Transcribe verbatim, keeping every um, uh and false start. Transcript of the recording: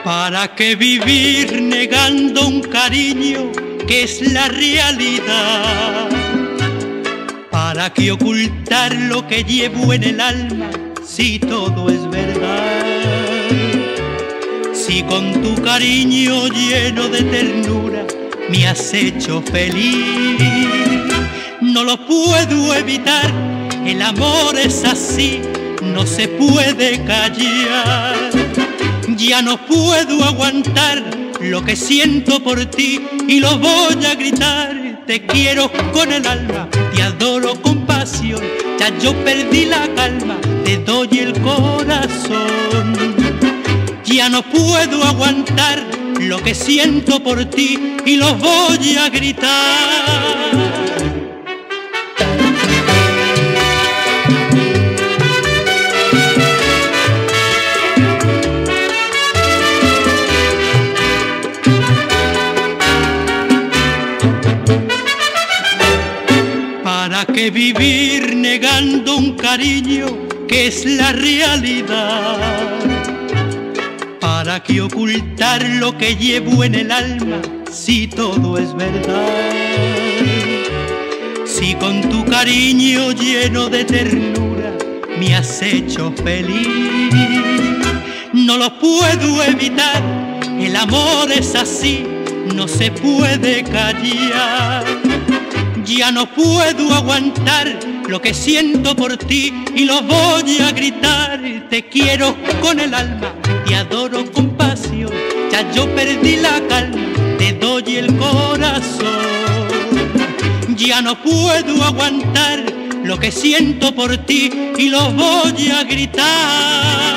¿Para qué vivir negando un cariño que es la realidad? ¿Para qué ocultar lo que llevo en el alma si todo es verdad? Si con tu cariño lleno de ternura me has hecho feliz, no lo puedo evitar, el amor es así, no se puede callar. Ya no puedo aguantar lo que siento por ti y lo voy a gritar. Te quiero con el alma, te adoro con pasión, ya yo perdí la calma, te doy el corazón. Ya no puedo aguantar lo que siento por ti y lo voy a gritar. ¿Para qué vivir negando un cariño que es la realidad? ¿Para qué ocultar lo que llevo en el alma si todo es verdad? Si con tu cariño lleno de ternura me has hecho feliz, no lo puedo evitar, el amor es así, no se puede callar. Ya no puedo aguantar lo que siento por ti y lo voy a gritar. Te quiero con el alma, te adoro con pasión, ya yo perdí la calma, te doy el corazón. Ya no puedo aguantar lo que siento por ti y lo voy a gritar.